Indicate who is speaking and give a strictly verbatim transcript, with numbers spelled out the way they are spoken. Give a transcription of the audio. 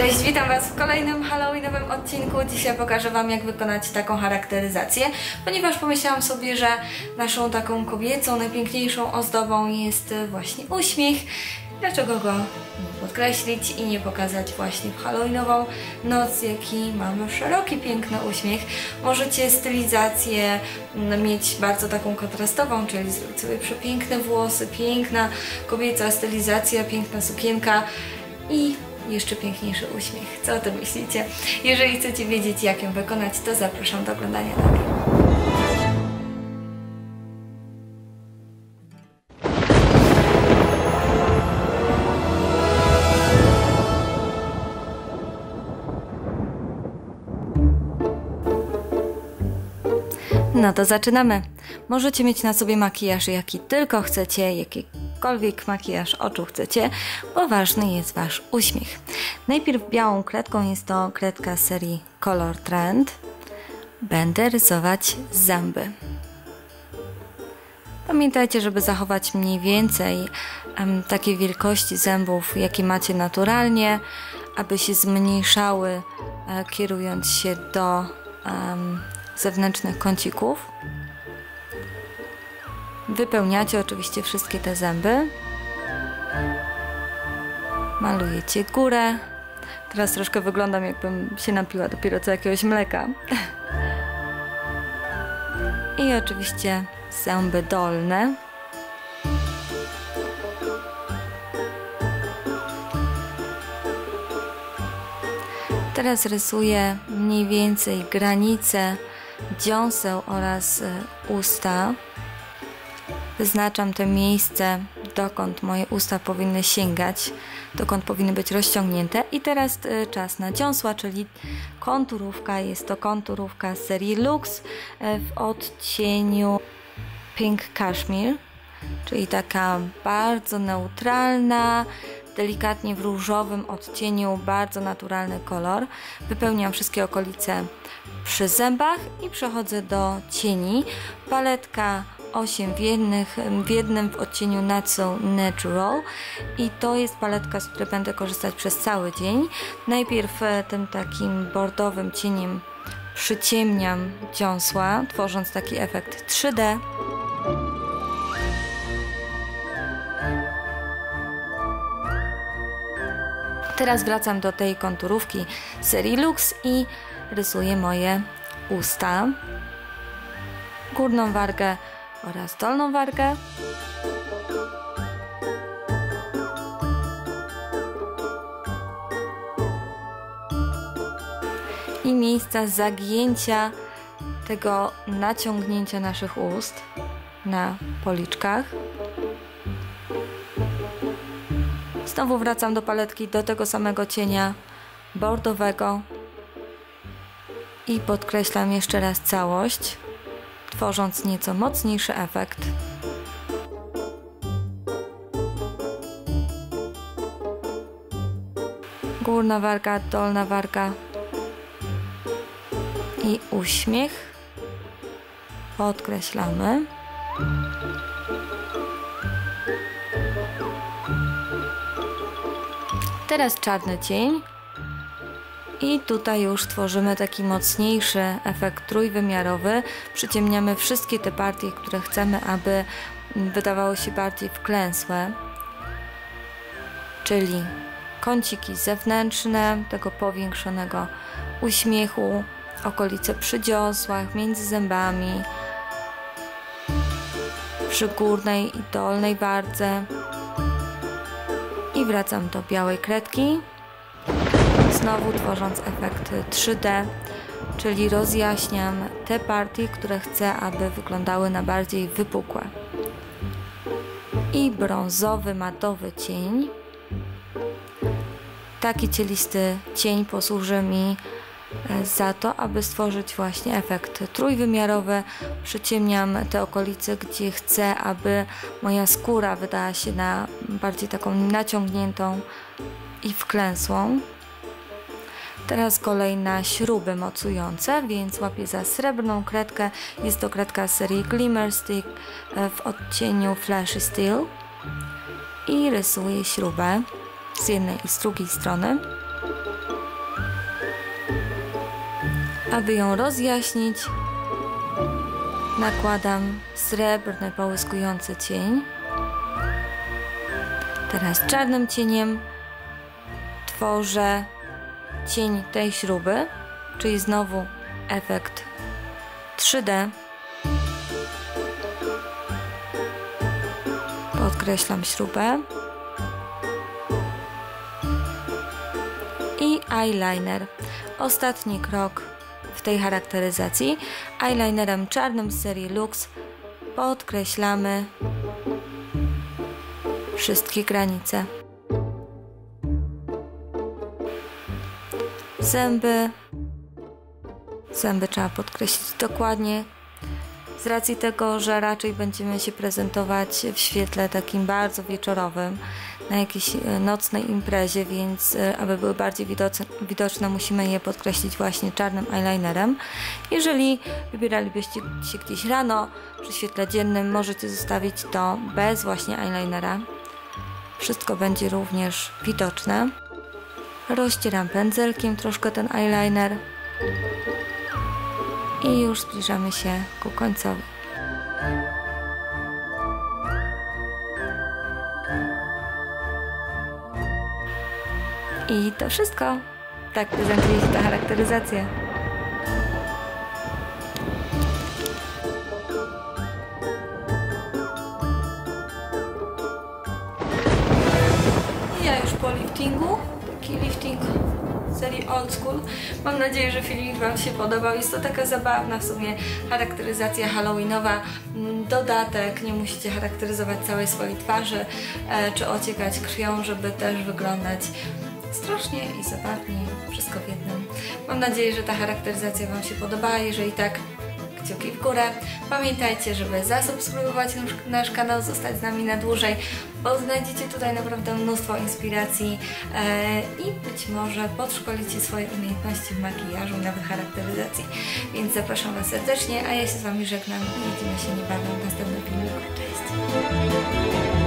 Speaker 1: Cześć, witam Was w kolejnym halloweenowym odcinku. Dzisiaj pokażę Wam, jak wykonać taką charakteryzację, ponieważ pomyślałam sobie, że naszą taką kobiecą, najpiękniejszą ozdobą jest właśnie uśmiech. Dlaczego go nie podkreślić i nie pokazać właśnie w halloweenową noc, jaki mamy szeroki, piękny uśmiech. Możecie stylizację mieć bardzo taką kontrastową, czyli zrobić sobie przepiękne włosy, piękna kobieca stylizacja, piękna sukienka i jeszcze piękniejszy uśmiech. Co o tym myślicie? Jeżeli chcecie wiedzieć, jak ją wykonać, to zapraszam do oglądania dalej. No to zaczynamy. Możecie mieć na sobie makijaż jaki tylko chcecie, jakikolwiek makijaż oczu chcecie, bo ważny jest Wasz uśmiech. Najpierw białą kredką, jest to kredka z serii Color Trend. Będę rysować zęby. Pamiętajcie, żeby zachować mniej więcej um, takiej wielkości zębów, jakie macie naturalnie, aby się zmniejszały, e, kierując się do um, zewnętrznych kącików. Wypełniacie oczywiście wszystkie te zęby. Malujecie górę. Teraz troszkę wyglądam, jakbym się napiła dopiero co jakiegoś mleka. I oczywiście zęby dolne. Teraz rysuję mniej więcej granice dziąseł oraz usta. Wyznaczam te miejsce, dokąd moje usta powinny sięgać, dokąd powinny być rozciągnięte. I teraz czas na dziąsła, czyli konturówka. Jest to konturówka z serii Lux w odcieniu Pink Cashmere, czyli taka bardzo neutralna, delikatnie w różowym odcieniu, bardzo naturalny kolor. Wypełniam wszystkie okolice przy zębach i przechodzę do cieni. Paletka osiem w, jednych, w jednym w odcieniu Not So Natural i to jest paletka, z której będę korzystać przez cały dzień. Najpierw tym takim bordowym cieniem przyciemniam dziąsła, tworząc taki efekt trzy D. Teraz wracam do tej konturówki serii Lux i rysuję moje usta, górną wargę oraz dolną wargę. I miejsca zagięcia tego naciągnięcia naszych ust na policzkach. Znowu wracam do paletki, do tego samego cienia bordowego i podkreślam jeszcze raz całość, tworząc nieco mocniejszy efekt. Górna warga, dolna warga i uśmiech. Podkreślamy. Teraz czarny cień i tutaj już tworzymy taki mocniejszy efekt trójwymiarowy. Przyciemniamy wszystkie te partie, które chcemy, aby wydawały się bardziej wklęsłe, czyli kąciki zewnętrzne tego powiększonego uśmiechu, okolice przy dziąsłach, między zębami, przy górnej i dolnej wardze. I wracam do białej kredki, znowu tworząc efekt trzy D, czyli rozjaśniam te partie, które chcę, aby wyglądały na bardziej wypukłe. I brązowy, matowy cień. Taki cielisty cień posłuży mi za to, aby stworzyć właśnie efekt trójwymiarowy. Przyciemniam te okolice, gdzie chcę, aby moja skóra wydała się na bardziej taką naciągniętą i wklęsłą. Teraz kolej na śruby mocujące, więc łapię za srebrną kredkę. Jest to kredka z serii Glimmer Stick w odcieniu Flashy Steel i rysuję śrubę z jednej i z drugiej strony. Aby ją rozjaśnić, nakładam srebrny, połyskujący cień. Teraz czarnym cieniem tworzę cień tej śruby, czyli znowu efekt trzy D. Podkreślam śrubę. I eyeliner. Ostatni krok w tej charakteryzacji. Eyelinerem czarnym z serii Lux podkreślamy wszystkie granice. Zęby. Zęby trzeba podkreślić dokładnie. Z racji tego, że raczej będziemy się prezentować w świetle takim bardzo wieczorowym, na jakiejś nocnej imprezie, więc aby były bardziej widoczne, musimy je podkreślić właśnie czarnym eyelinerem. Jeżeli wybieralibyście się gdzieś rano przy świetle dziennym, możecie zostawić to bez właśnie eyelinera. Wszystko będzie również widoczne. Rozcieram pędzelkiem troszkę ten eyeliner i już zbliżamy się ku końcowi. I to wszystko. Tak prezentuje się ta charakteryzacja. Ja już po liftingu. Taki lifting z serii Old School. Mam nadzieję, że filmik Wam się podobał. Jest to taka zabawna w sumie charakteryzacja halloweenowa. Dodatek, nie musicie charakteryzować całej swojej twarzy e, czy ociekać krwią, żeby też wyglądać strasznie i zabawnie, wszystko w jednym. Mam nadzieję, że ta charakteryzacja Wam się podobała. Jeżeli tak, kciuki w górę. Pamiętajcie, żeby zasubskrybować nasz kanał, zostać z nami na dłużej, bo znajdziecie tutaj naprawdę mnóstwo inspiracji e, i być może podszkolicie swoje umiejętności w makijażu i nawet charakteryzacji. Więc zapraszam Was serdecznie, a ja się z Wami żegnam i widzimy się niebawem w następnym filmiku. Cześć!